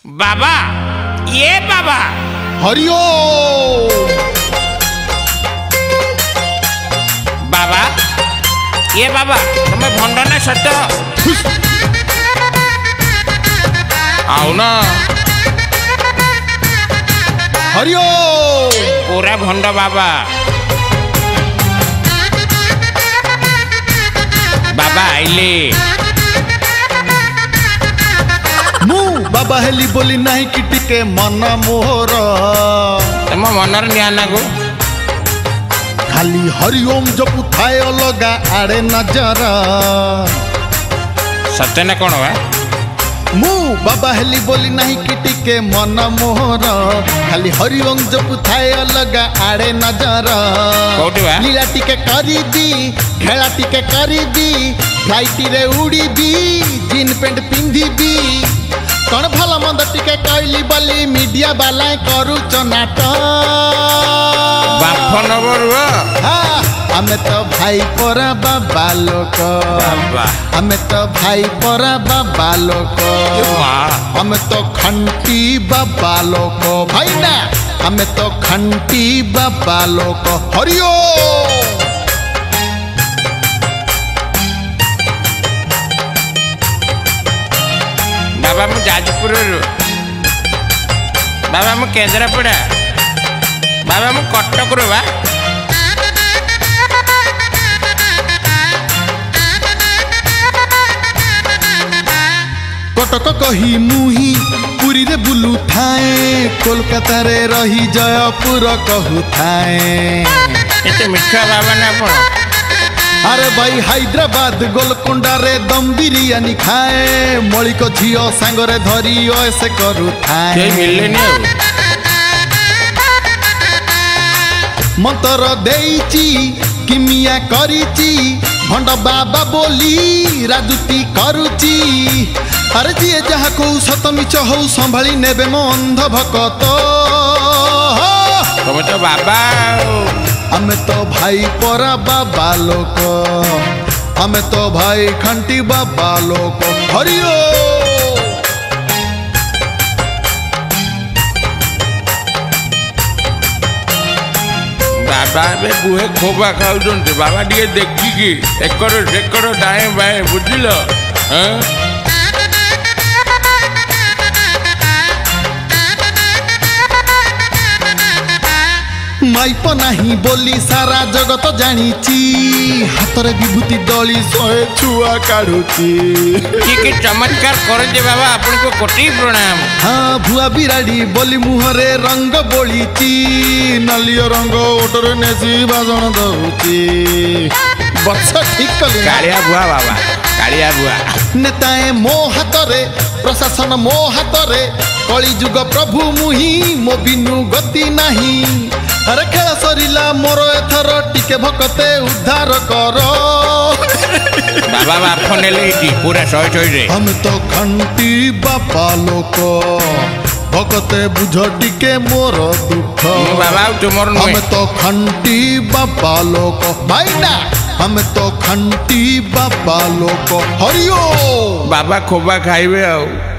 बाबा ये बाबा हरिओ बाबा ये बाबा तुम्हें भंड ना सत आओ ना हरिओ पूरा भंड बाबा बाबा आइले मु बाबा हेली बोली नहीं कि टिके मन मोहर तुम मनर नियाना को खाली हरिओम जपु थाए अलगा आड़े नजर सत्य ना कौन बा मु बाबा हेली बोली नहीं कि टिके मन मोहर खाली हरिओम जपु थाए अलगा आड़े नजर लीला टिके करीबी खेला टिके करीबी फ्लाइट रे उड़ीबी जीन पेंट पिंधिबी कौन भल मंद टिके कहली बोली मीडिया वाला करू नाटक बाप नबर हमें तो भाई परा बाबा लोक हमें तो भाई परा बाबा लोक हमें तो खंटी बाबा लोक भाई ना हमें तो खंटी बाबा लोक हरिओ बाबा मु जाजपुर बाबा मु केंद्रापड़ा बाबा मु कटक रो बा कटक कही मुही पुरी रे बुलू थाए कोलकाता रे रही जयपुर कहू थाए एते मिठा बाबा ना आपण अरे भाई हैदराबाद गोलकोंडा रे दम बिरयानी खाए मलिक झियो सांगरे धरी ऐसे करू थाए मिलने मंतर देईची किमिया करीची भंड बाबा बोली राजुती करुची अरे जी जहा को सतमिच हो संभाली नेबे मो अंध भकत तुम तो बाबा हमें तो भाई परा बाबा लोक हमें तो भाई खंटी बाबा लोक हरिओ बाबा बे बुहे खोबा खाऊ बाबा टे देखिकी एकर सेकर दाएं बाएं बुझिल माइप नहीं बोली सारा जगत जानीची हाथ रे विभूति दली सहे छुआ काढुची की चमत्कार करे बाबा आपन को कोटि प्रणाम हाँ भुआ बिराड़ी बोली मुहरे रंग बोलीची नालियो रंग ओटरे नेसी भाषण दउची बस ठीक कली कालिया बुआ बाबा कालिया बुआ नेताए मो हाथ रे प्रशासन मो हाथ रे कली जुग प्रभु मुही मो बिनु गति नहीं अरे खेला सरिला मोर एथर टिके भकते उद्धार कर बाबा बाप नेले पूरा शहे शहे रे हम तो खंटी बापा लोक भकते बुझ टिके मोर दुख बाबा तुमर हम तो खंटी बापा लोक भाई ना हम तो खंटी बापा लोक हरिओ बाबा खोबा खाइबे आ